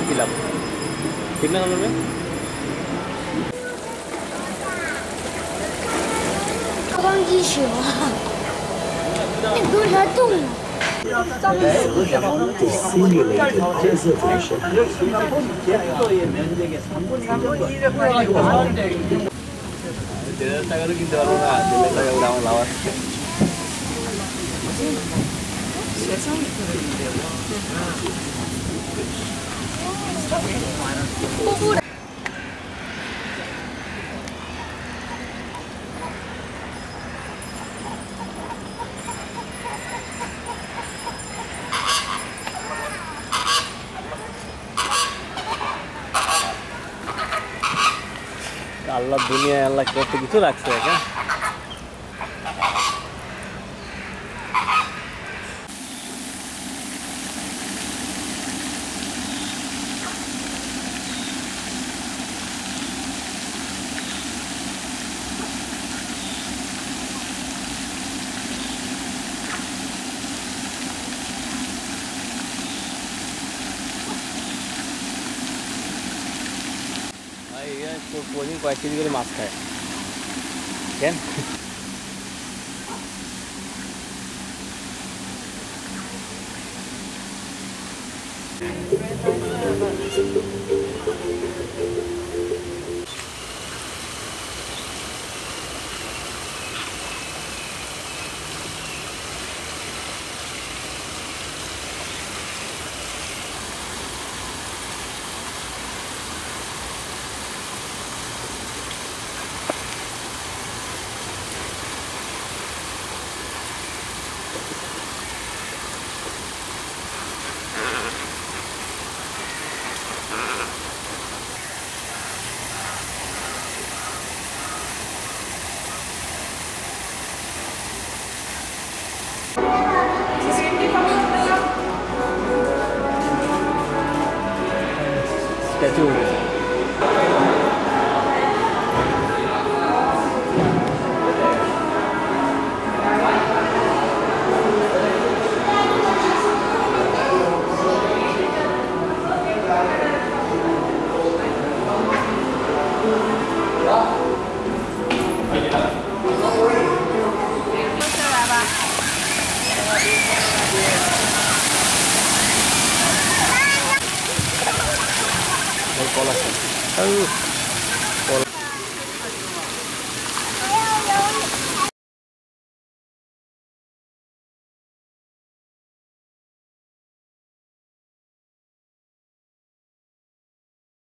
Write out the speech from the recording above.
কি লাভ? ঠিক না বলবে? 刚一宿，那不是动了。 টাকারও কিনতে পারবো না, 1,000,000 টাকা করে আমার লাভ আছে। আল্লাহ দুনিয়ায় আল্লাহ কত কিছু রাখছে একা। প্রতিদিন কয়েক কেজি করে মাছ খায় কেন? স্ট্যাচু কলা